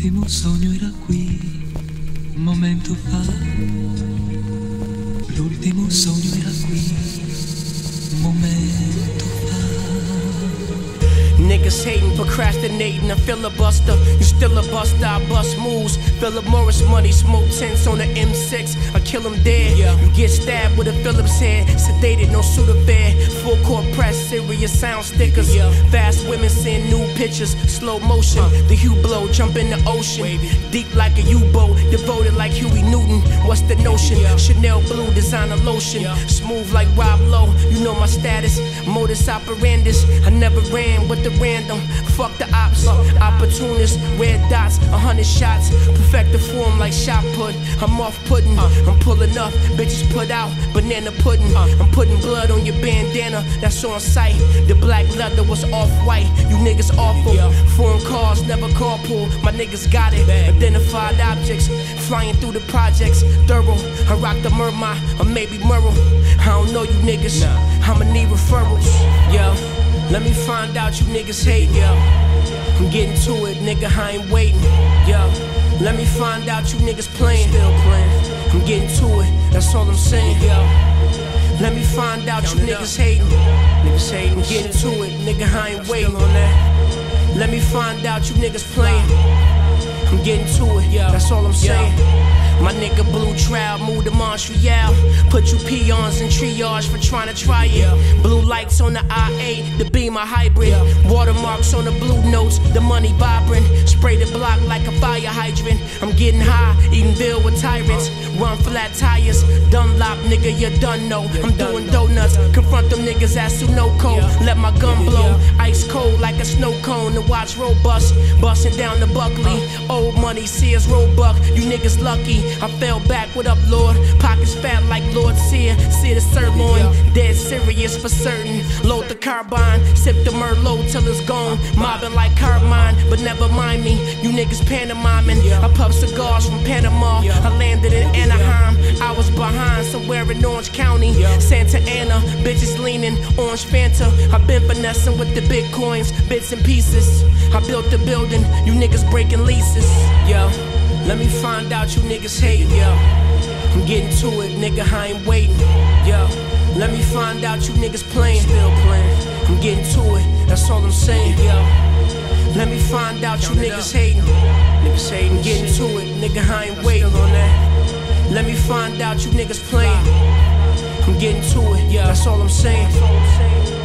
L'ultimo sogno era qui, un momento fa. L'ultimo sogno era qui, un momento fa. Niggas hating, procrastinating, a filibuster. You still a buster, I bust moves. Philip Morris money, smoke tents on the M6. I kill him dead. You get stabbed with a Phillips head. Sedated, no Sudafed. Full court press, serious sound stickers. Fast women send new pictures, slow motion. The Hublot, jump in the ocean. Deep like a U-boat, devoted like Huey Newton. What's the notion? Chanel blue, designer lotion. Smooth like Rob Lowe, you know my status. Modus operandus, I never ran with the random. Fuck the ops, opportunists, red dots, 100 shots. Perfect the form like shot put. I'm off pudding, I'm pulling up. Bitches put out banana pudding. I'm putting blood on your bandana, that's on sight. The black leather was off-white, you niggas awful. Foreign cars never carpool, my niggas got it. Identified objects, flying through the projects. Thorough, I rock the Mermot, or maybe Merle. I don't know you niggas, I'ma need referrals. Yo, let me find out you niggas hate, yo. I'm getting to it, nigga, I ain't waiting, yo. Let me find out you niggas playing, still playing. I'm getting to it, that's all I'm saying, yo. Let me find out you niggas hating, niggas hating. I'm getting to it, nigga, I ain't waiting on that. Let me find out you niggas playing. I'm getting to it, that's all I'm saying. My nigga Blue Trout moved to Montreal. Put you peons in triage for trying to try it. Blue lights on the I-8, the Beamer hybrid. Watermarks on the blue notes, the money vibrant. Spray the block like a fire hydrant. I'm getting high, eating veal with tyrants. Run flat tires, Dunlop, nigga, you done know. I'm doing donuts, confront them niggas at Sunoco. Let my gun blow, ice cold like a snow cone. The watch robust, busting down the Buckley. Old money, Sears Roebuck, you niggas lucky. I fell back, what up, Lord? Pockets fat like Lord Sear. See the sirloin, dead serious for certain. Load the carbine, sip the Merlot till it's gone. Mobbing like Carmine, but never mind me. You niggas pantomiming. I puff cigars from Panama. I landed in Anaheim. I was behind somewhere in Orange County. Santa Ana, bitches leaning, orange Fanta. I've been finessing with the bitcoins, bits and pieces. I built the building, you niggas breaking leases. Yo, let me find out you niggas hate, yo. I'm getting to it, nigga, I ain't waiting, yo. Let me find out you niggas playing, still playing. I'm getting to it, that's all I'm saying, yo. Let me find out you niggas hating, niggas hating. Getting to it, nigga, I ain't waiting on that. Let me find out you niggas playing. I'm getting to it, that's all I'm saying.